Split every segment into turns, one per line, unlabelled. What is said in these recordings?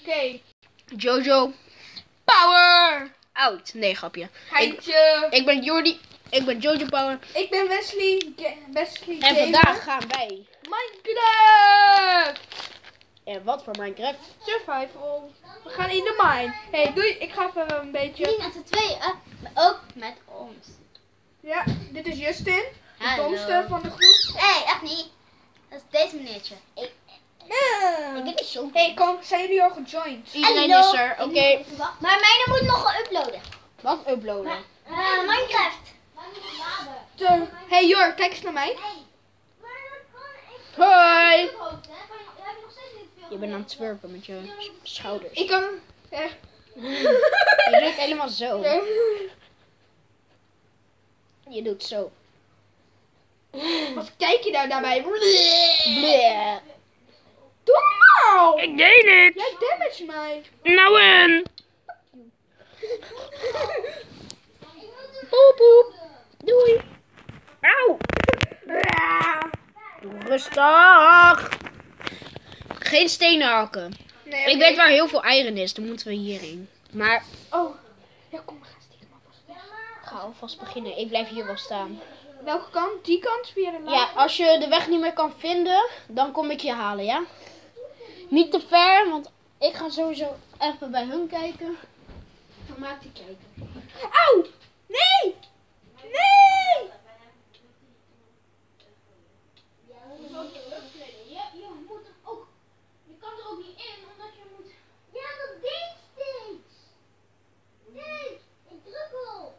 Oké.
Jojo.
Power!
Oud. Nee, grapje.
Geintje.
Ik ben Jordi. Ik ben Jojo Power.
Ik ben Wesley. Wesley
En
Gamer.
vandaag gaan wij.
Minecraft!
En wat voor Minecraft?
Survival. We gaan in de mine. Hey, doei. Ik ga even een beetje...
Niet met z'n tweeën, ook met ons.
Ja, dit is Justin. De
Hallo.
domste van de groep.
Nee, echt niet. Dat is deze meneertje. Ik heb niet zo.
Hey, kom. Zijn jullie al gejoined?
Iedereen
Hallo.
is er. Oké.
Ik moet even wachten. Maar mijne moet nog uploaden.
Wat uploaden?
Minecraft.
Hey Jor, kijk eens naar mij.
Hoi. Je bent aan het twerpen met je schouders.
Ik kan...
Je doet helemaal zo. Je doet zo.
Wat kijk je nou naar mij?
Bleh.
Doe normaal!
Ik deed het.
Jij damage mij.
Nou en. Poep poep. Doei. Auw. Rustig. Geen stenen hakken.
Nee,
Ik weet waar heel veel eieren is. Dan moeten we hierheen. Maar
Oh. Ja, kom, we gaan stiekem alvast weg.
ik ga alvast beginnen. Ik blijf hier wel staan.
Welke kant? Die kant via de
Ja,
lava?
als je de weg niet meer kan vinden, dan kom ik je halen, ja? Niet te ver, want ik ga sowieso even bij hun kijken. Dan maakt hij kijken.
Auw! Nee! Nee!
Je kan er ook niet in, omdat je moet...
Ja, dat deed steeds. Nee, ik druk al.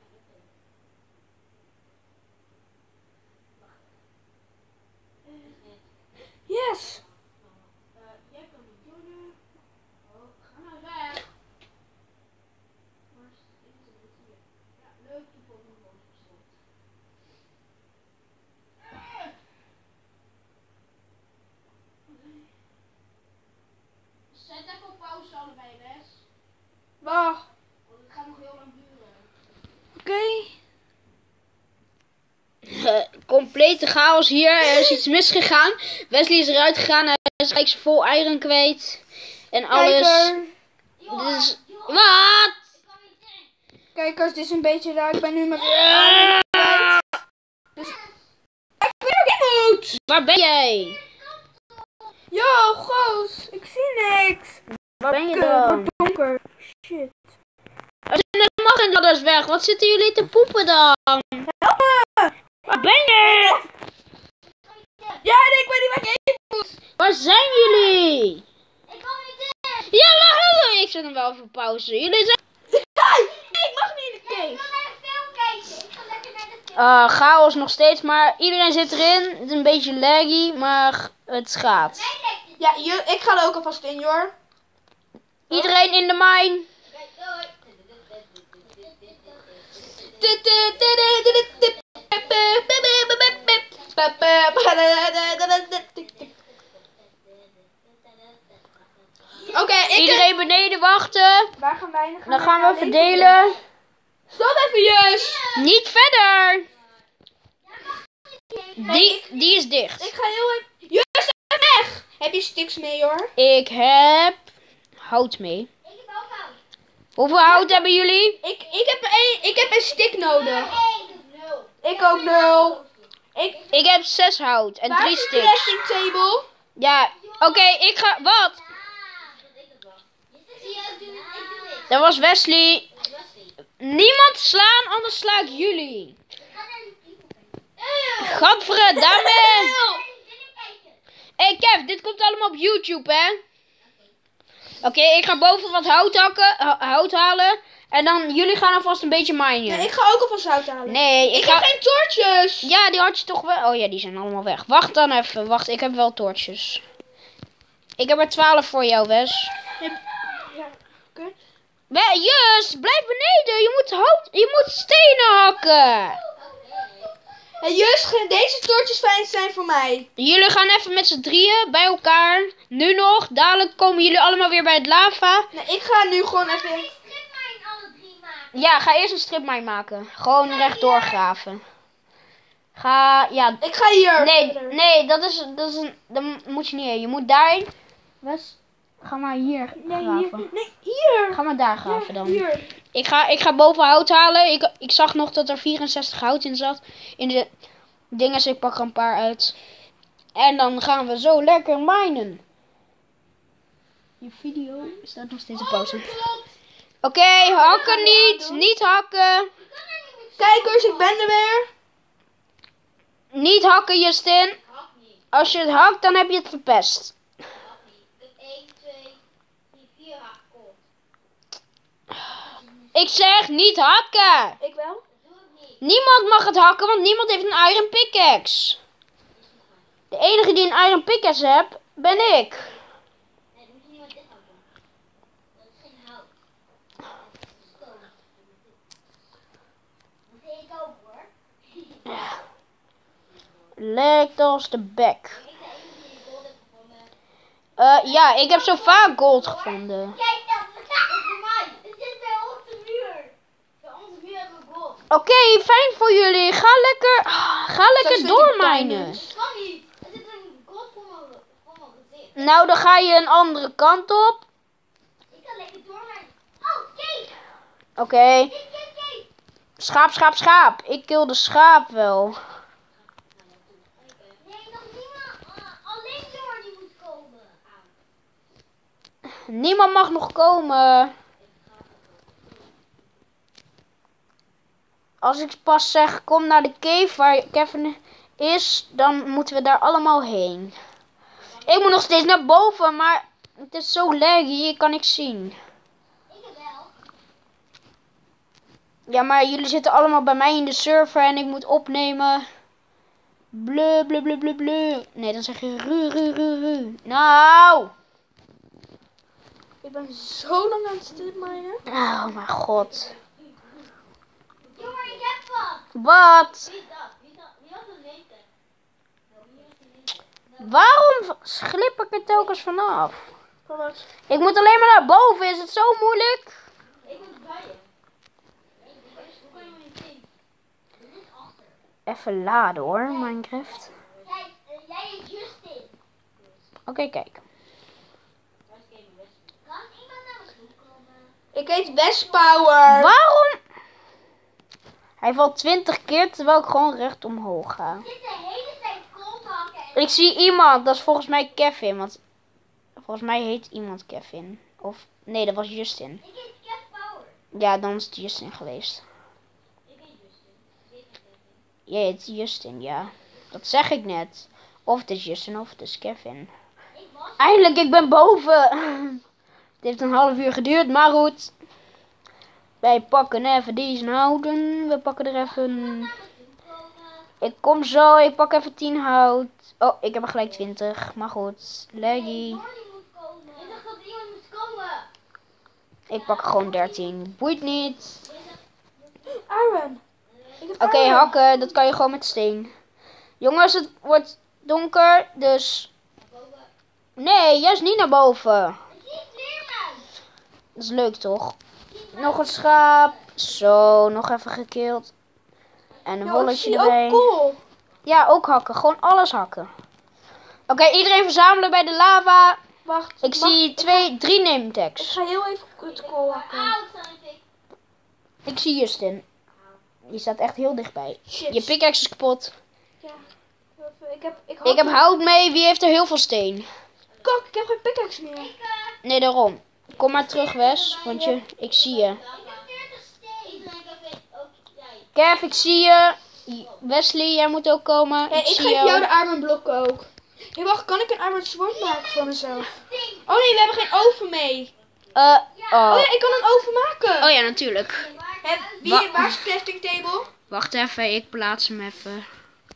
Yes!
Jij kan niet doen. Oh, ga nou weg. Waar is het? Ja, leuk, die volgende boos bestond. Zet even op pauze allebei, Wes.
Wacht.
Want het gaat nog heel lang duren.
Oké.
Complete chaos hier. Er is iets misgegaan. Wesley is eruit gegaan. Hij is gelijk zijn vol eieren kwijt. En alles.
Kijker.
Dit is... Wat?
Kijkers, dit is een beetje raar. Ik ben nu met... Dus... Ik weet ook niet goed!
Waar ben jij?
Yo, goos. Ik zie niks.
Waar ben je
Het
dan?
wordt donker. Shit.
Er zijn de maggenladders weg. Wat zitten jullie te poepen dan?
Help me!
Waar ben je?
Ja, nee, ik weet niet waar ik heen moet.
Waar zijn jullie?
Ik kan niet in.
Ja, hallo. Ik zet hem wel even op pauze. Jullie zijn...
Hey, ik mag niet in de
Ik
cave.
wil naar de film kijken. Ik ga lekker naar de film.
Chaos nog steeds, maar iedereen zit erin. Het is een beetje laggy, maar het gaat.
Ja, ik ga er ook alvast in, Jor.
Iedereen in de mine.
Oké,
Iedereen beneden wachten.
Waar gaan wij?
Dan gaan we verdelen.
Stop even, Jus.
Niet verder. Die is dicht.
Ik ga heel even... Jus, even weg. Heb je sticks mee, hoor?
Ik heb hout mee.
Ik heb ook hout.
Hoeveel hout hebben jullie?
Ik heb een stick nodig.
Eén.
Ik ook 0.
Ik heb 6 hout en
Waar
3
is de
sticks.
crafting table?
Ja, oké, ik ga... Wat?
Zie je, ik doe dit.
Dat was Wesley. Niemand slaan, anders sla ik jullie. Gadverdamme. Hey Kev, dit komt allemaal op YouTube, hè? Oké, ik ga boven wat hout halen. En dan, jullie gaan alvast een beetje minen.
Nee, ik ga ook alvast hout halen.
Nee,
Ik heb geen torches.
Ja, die had je toch wel. Oh ja, die zijn allemaal weg. Wacht dan even. Wacht, ik heb wel toortjes. Ik heb er 12 voor jou, Wes.
Ja, oké.
Jus, blijf beneden. Je moet stenen hakken.
Hey, Jus, deze torches zijn voor mij.
Jullie gaan even met z'n drieën bij elkaar. Nu nog. Dadelijk komen jullie allemaal weer bij het lava.
Nee, ik ga nu gewoon even...
Stripmine alle drie maken.
Ja, ga eerst een stripmine maken. Gewoon rechtdoor graven. Ja.
Ik ga hier.
Nee, dat moet je niet heen. Je moet daarheen. Wes, Ga maar hier
Nee,
graven.
hier. Nee, hier.
Ga maar daar graven dan.
Hier.
Ik ga boven hout halen. Ik zag nog dat er 64 hout in zat. In de dingen, dus ik pak er een paar uit. En dan gaan we zo lekker minen. Je video staat nog steeds op pauze. Oké, hakken niet. Niet hakken.
Kijkers, ik ben er weer.
Niet hakken, Justin. Als je het hakt, dan heb je het verpest.
1, 2, 3, 4 hakkels.
Ik zeg niet hakken.
Ik wel.
Doe ik niet.
Niemand mag het hakken, want niemand heeft een iron pickaxe. De enige die een iron pickaxe heeft, ben ik.
Nee, dan moet je niet met dit hakken. Dat is geen hout. Dat is stoom. Dat deed ik ook hoor.
Lijkt als de bek.
Ik zei iemand die gold heeft gevonden.
Ja, ik heb zo vaak gold gevonden.
Kijk dan, dat is voor mij. Het zit bij onze muur. Bij onze muur hebben we gold.
Oké, fijn voor jullie. Ga lekker doormijnen.
Dat kan niet. Er zit een gold voor mijn gezicht.
Nou, dan ga je een andere kant op.
Ik kan lekker doormijnen. Oh, kijk.
Oké.
Kijk.
Schaap. Ik kill de schaap wel.
Nee, nog niemand. Alleen door die moet komen.
Niemand mag nog komen. Als ik pas zeg, kom naar de cave waar Kevin is, dan moeten we daar allemaal heen. Ik moet nog steeds naar boven, maar het is zo laggy, ik kan niks zien.
Ik heb wel.
Ja, maar jullie zitten allemaal bij mij in de server en ik moet opnemen. Bleu. Nee, dan zeg je ru. Nou.
Ik ben zo lang aan het stripminen.
Oh mijn god.
Jongen, ik heb wat.
Wat?
Wie is dat? Wie had het weten?
Waarom glip ik er telkens vanaf?
Van wat?
Ik moet alleen maar naar boven, is het zo moeilijk?
Ik moet bij je. Hoe kan je me niet zien? Je zit achter.
Even laden hoor, Minecraft.
Kijk, jij heet Justin.
Oké, kijk.
Kan iemand naar me toe komen?
Ik heet Westpower.
Waarom? Hij valt 20 keer terwijl ik gewoon recht omhoog ga.
Ik zit de hele tijd kool te hakken en
Ik zie iemand, dat is volgens mij Kevin, want volgens mij heet iemand Kevin. Of, nee, dat was Justin.
ik heet Kev Power.
Ja, dan is het Justin geweest.
Ik heet Justin. Ik heet Kevin.
Jij heet Justin, ja. Dat zeg ik net. Of het is Justin of het is Kevin.
Ik was
Eindelijk, ik ben boven. Het heeft een half uur geduurd, maar goed. Wij pakken even deze houten. We pakken er even...
naar me toe komen.
Ik kom zo, ik pak even 10 hout. Oh, ik heb er gelijk 20. Maar goed, laggy.
Morning moet komen. Ik dacht dat iemand moest komen.
Ik pak er gewoon 13. Boeit niet.
Iron. Ik heb
Oké,
iron.
hakken, dat kan je gewoon met steen. Jongens, het wordt donker, dus... Nee, juist niet naar boven.
Ik zie een vleermuis.
Dat is leuk, toch? Nog een schaap. Zo, nog even gekild. En een
Yo, ik
bolletje
zie
erbij.
ook kool.
Ja, ook hakken. Gewoon alles hakken. Oké, iedereen verzamelen bij de lava.
Wacht.
Ik zie 3 name
Ik
tags.
ga heel even het kool hakken.
Auw, sta ik.
Ik zie Justin. Die staat echt heel dichtbij.
Shit.
Je pickaxe is kapot.
Ja. Ik
Ik heb hout mee. Wie heeft er heel veel steen?
Kak, ik heb geen pickaxe meer.
Nee, daarom. Kom maar terug, Wes. Want ik zie je.
Ik heb 40 steen. Iedereen kan ook jij.
Kev, ik zie je. Wesley, jij moet ook komen.
Hey, ik
zie
geef jou de iron blokken ook. Hey, wacht, kan ik een iron sword maken voor mezelf? Oh nee, we hebben geen oven mee.
Oh.
Oh ja, ik kan een oven maken.
Oh ja, natuurlijk.
Waar is de crafting table?
Wacht even, ik plaats hem even.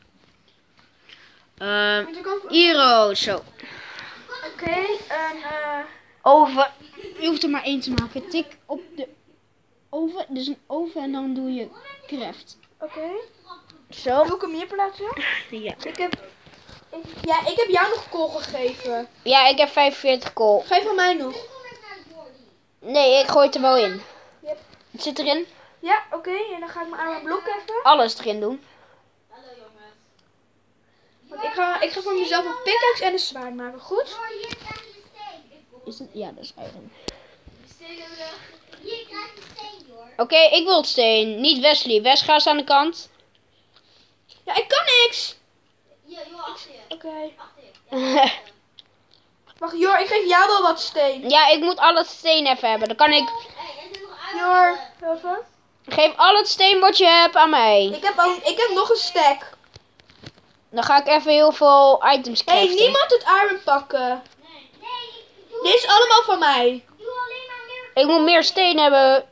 Want je kan...
Hier, zo.
Oké, en
Oven. Je hoeft er maar 1 te maken. Tik op de oven. Dus een oven en dan doe je craft.
oké.
Zo.
Doe ik hem hier plaatsen?
Ja.
Ik heb jou nog kool gegeven.
Ja, ik heb 45 kool.
Geef aan mij nog.
Nee, ik gooi het er wel in.
Yep.
Het zit erin.
Ja, oké. En dan ga ik mijn iron blok even.
Alles erin doen.
Hallo jongens.
Want ik ga voor mezelf een pickaxe en een zwaard maken, goed?
Hoor, hier krijg je de steen.
Is het? Ja, dat is iron.
Hier krijg je steen, hoor.
Oké, ik wil het steen. Niet Wesley. Wes, ga eens aan de kant.
Ja, ik kan niks.
Hier, joh, achter je.
Oké.
Achter je.
Wacht, Jor, ik geef jou wel wat steen.
Ja, ik moet al het steen even hebben. Dan kan ik...
Hé, er zit nog uit.
Jor, even.
Geef al het steen wat je hebt aan mij.
Ik heb nog een stack.
Dan ga ik even heel veel items
Hé,
craften.
niemand het iron pakken.
Nee, ik doe,
Dit is allemaal van mij.
ik doe alleen maar meer.
Ik moet meer steen hebben.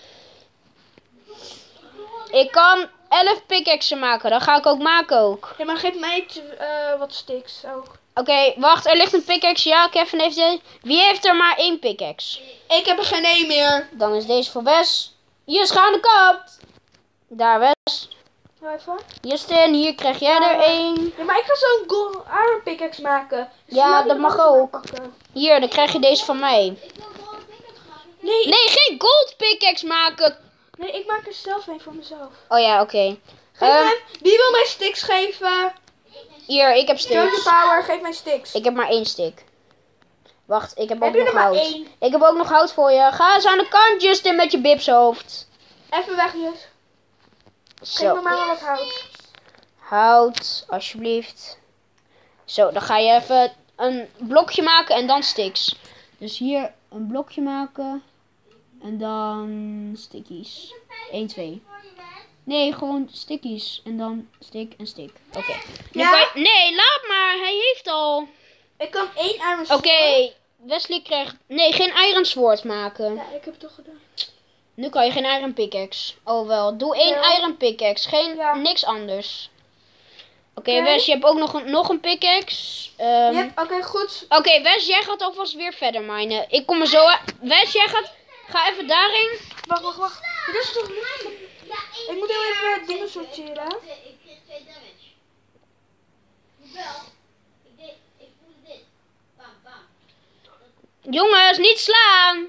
Ik kan 11 pickaxen maken. Dat ga ik ook maken ook.
Ja, maar geef mij wat sticks ook.
Oké, wacht. Er ligt een pickaxe. Ja, Kevin heeft deze. Wie heeft er maar 1 pickaxe?
Ik heb er geen één meer.
Dan is deze voor Wes. Hier is aan de kant. Daar, Wes.
Even.
Justin, hier krijg jij er 1.
Ja, maar ik ga zo'n iron pickaxe maken. Dus
Ja,
laat
dat
ik
mag
hem
ook.
pakken.
Hier, dan krijg je deze van mij.
Ik wil gewoon een pickaxe maken.
Nee,
Nee, geen gold pickaxe maken.
nee, ik maak er zelf een voor mezelf.
Oh ja, oké.
Wie wil mij sticks geven?
Hier, ik heb
Jojo
sticks.
Power, geef mij sticks.
Ik heb maar 1 stick. Wacht, ik heb ook
Heb je
nog
er maar
hout.
1?
Ik heb ook nog hout voor je. Ga eens aan de kant, Justin, met je bipshoofd.
Even weg, Jus. Geef me
Zo,
maar wel wat hout.
hout, alsjeblieft. Zo, dan ga je even een blokje maken en dan sticks. Dus hier een blokje maken. En dan stickies. 1, 2. Nee, gewoon stickies. En dan stick en stick. Oké. Nu
Ja?
kan je- Nee, laat maar. Hij heeft al.
Ik kan 1 iron
Oké,
sword.
Wesley krijgt... Nee, geen iron sword maken.
Ja, ik heb het toch gedaan.
Nu kan je geen iron pickaxe. Oh wel, doe 1
Ja.
iron pickaxe. Geen,
Ja.
niks anders. Oké,
Oké.
Wes, je hebt ook nog een pickaxe.
Yep, oké, goed.
Oké, Wes, jij gaat alvast weer verder minen. Ik kom er zo uit. Wes, jij gaat... Ga even daarin.
Wacht. Dit is toch niet... Ik moet heel even dingen sorteren.
Ik kreeg 2 damage. Hoewel, ik voelde dit. Bam, bam.
Jongens, niet slaan.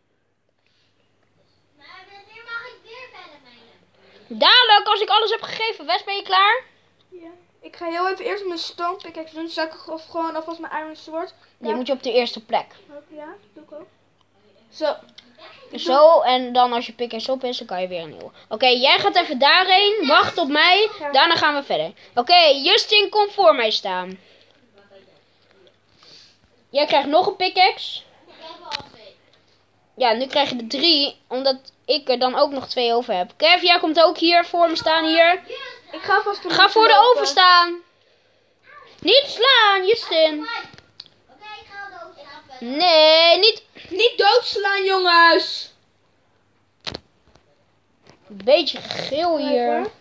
Maar nu mag ik weer verder mijnen.
Dadelijk, als ik alles heb gegeven. Wes, ben je klaar?
Ja. Ik ga heel even eerst mijn stone pickaxe doen. Zal ik gewoon alvast mijn iron sword?
Die moet je op de eerste plek.
Ja, doe ik ook. Zo.
Zo, en dan als je pickaxe op is, dan kan je weer een nieuwe. Oké, jij gaat even daarheen. Wacht op mij.
Ja.
Daarna gaan we verder. Oké, Justin, kom voor mij staan. Jij krijgt nog een pickaxe.
Ik heb al 2.
Ja, nu krijg je er 3, omdat ik er dan ook nog 2 over heb. Kev, jij komt ook hier voor me staan hier.
Ik ga vast
Ga voor de oven staan. Niet slaan, Justin.
Oké, ik ga al dood. Ik ga verder.
Nee, niet.
Niet doodslaan, jongens.
Een beetje geel hier.
Even.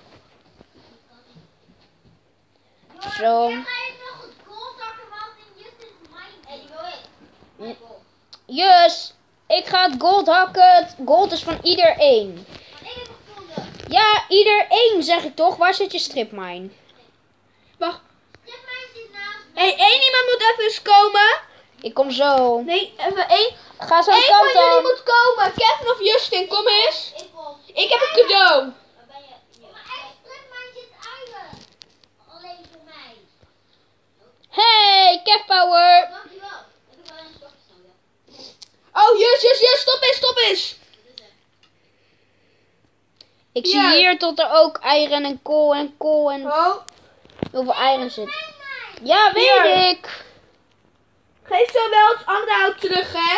Zo.
Hier ga je nog het gold zakken, want in Justin's mine. Hé, die wil ik. Mijn gold.
Jus, ik ga het gold hakken. Het gold is van ieder één.
Maar ik heb gevonden.
Ja, ieder één zeg ik toch. Waar zit je stripmine?
Wacht.
Stripmine zit naast me.
Hé, één iemand moet even eens komen.
Ik kom zo.
Nee, even één.
Ga eens aan de
Eén van
kant
jullie
dan.
moet komen. Kevin of Justin, kom eens.
Ik kom.
Ik heb een cadeau.
Waar ben je? Hier. Maar echt, stripmine zit eigen. Alleen voor mij.
Hey, Kev Power.
Dankjewel. Ik heb wel een stokje nodig.
Oh, Jus, stop eens.
Ik zie
Ja.
hier tot er ook iron en kool en
Oh,
heel veel iron zit. Ja, weet
Hier.
ik.
geef zo wel het andere hout terug, hè.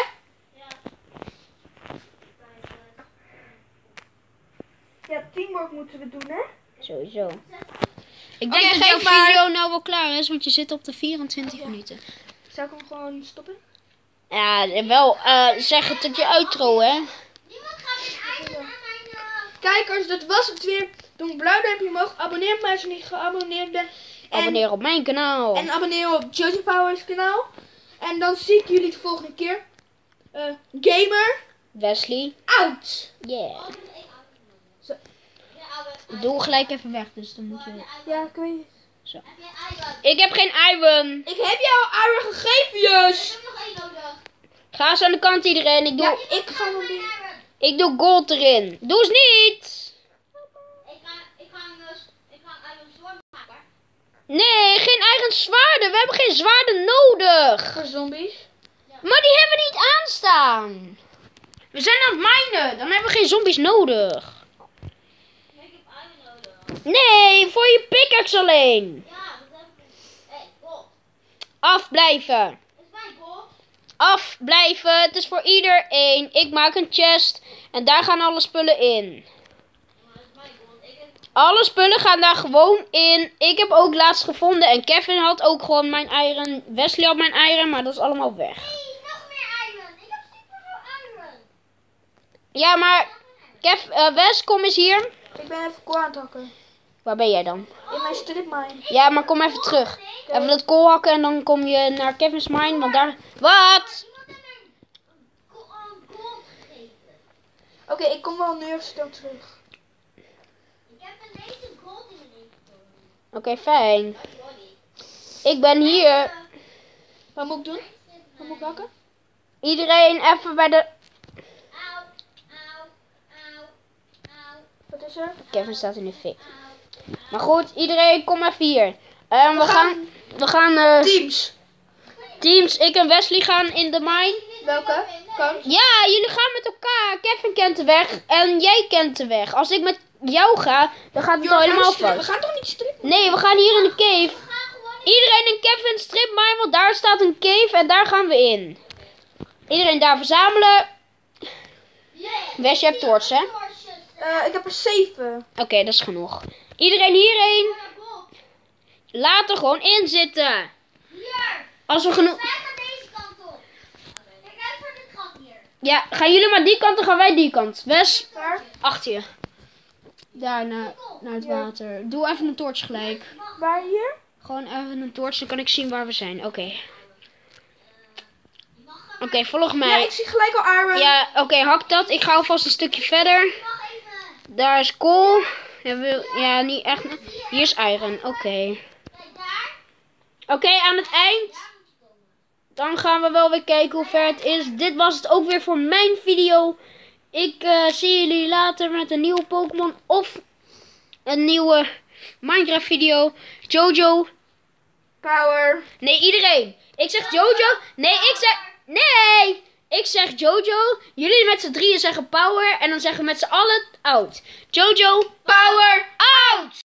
Ja, teamwork moeten we doen, hè.
Sowieso. Ik
Oké,
denk dat
geef
jouw
maar.
video nou wel klaar is, want je zit op de 24 minuten.
Zou ik hem gewoon stoppen?
Ja, wel zeggen tot je outro, hè.
Niemand gaat een eigen aan mijn...
Kijkers, dat was het weer. Doe een blauw duimpje omhoog. Abonneer op mij als je niet geabonneerd bent. En
Abonneer op mijn kanaal.
En abonneer op Jojo Powers kanaal. En dan zie ik jullie de volgende keer. Gamer
Wesley.
out.
Yeah.
Zo.
Doe gelijk even weg, dus dan moet je...
Ja, ik weet het.
Heb jij eigen?
Ik heb geen iron.
Ik heb jou iron gegeven, Jus.
Ik heb nog 1 nodig.
Ga eens aan de kant iedereen.
Ja, ik ga hem doen.
Ik doe gold erin. Doe eens niet.
Ik ga een iron sword maken.
Nee, geen eigen zwaarden. We hebben geen zwaarden nodig.
Voor zombies.
Maar die staan. We zijn aan het minen. Dan hebben we geen zombies nodig.
Ik heb iron nodig.
Nee, voor je pickaxe alleen.
Ja, dat heb ik. Hé, Bob.
Afblijven.
Dat is mijn Bob.
Afblijven. Het is voor iedereen. Ik maak een chest. En daar gaan alle spullen in.
Maar dat is mijn Bob. Ik heb...
Alle spullen gaan daar gewoon in. Ik heb ook laatst gevonden. En Kevin had ook gewoon mijn iron. Wesley had mijn iron. Maar dat is allemaal weg.
Hey, nog meer iron. Ik heb superveel iron.
Ja, maar... Wes, kom eens hier.
Ik ben even kool aan het hakken.
Waar ben jij dan?
In mijn stripmine.
Ja, maar kom even terug. Even dat kool hakken en dan kom je naar Kevin's mine. Want daar... Wat?
Iemand heeft een gold gegeten.
Oké, ik kom wel nu even snel terug.
Ik heb ineens een gold in mijn leven gekomen.
Oké, fijn.
Sorry.
Ik ben hier.
Wat moet ik doen? Wat moet ik hakken?
Iedereen even bij de...
Auw, auw, auw, auw,
Wat is er?
Kevin staat in de fik.
auw.
Maar goed, iedereen kom even hier. We gaan
Teams.
teams. Ik en Wesley gaan in de mine.
Welke? Kant?
Ja, jullie gaan met elkaar. Kevin kent de weg en jij kent de weg. Als ik met jou ga, dan gaat het al helemaal
We
fout.
gaan toch niet strippen?
Nee, we gaan hier in de cave.
We gaan gewoon
Iedereen in Kevin's strip mine, want daar staat een cave en daar gaan we in. Iedereen daar verzamelen. Wes, je hebt torch, hè?
Ik heb er 7.
Oké, dat is genoeg. Iedereen hierheen. Laat er gewoon in zitten.
Hier.
Als we genoeg...
Wij gaan deze kant op. Kijk uit voor dit gat hier.
Ja, gaan jullie maar die kant, dan gaan wij die kant. Wes,
Waar?
achter je. Daar naar het
Ja.
water. Doe even een torch gelijk.
Waar hier?
Gewoon even een torch, dan kan ik zien waar we zijn. Oké. Oké, volg
Ja,
mij.
ik zie gelijk al iron.
Ja, oké, hak dat. Ik ga alvast een stukje verder.
Wacht even.
Daar is kool. Ja, niet echt. Hier is iron. Oké.
Kijk daar.
Oké, aan het eind. Dan gaan we wel weer kijken hoe ver het is. Dit was het ook weer voor mijn video. Ik zie jullie later met een nieuwe Pokémon of een nieuwe Minecraft video. Jojo.
Power.
Nee, iedereen. Ik zeg Jojo. Nee, ik zeg... Nee. Ik zeg Jojo. Jullie met z'n drieën zeggen Power. En dan zeggen we met z'n allen Out. Jojo. Power. Out.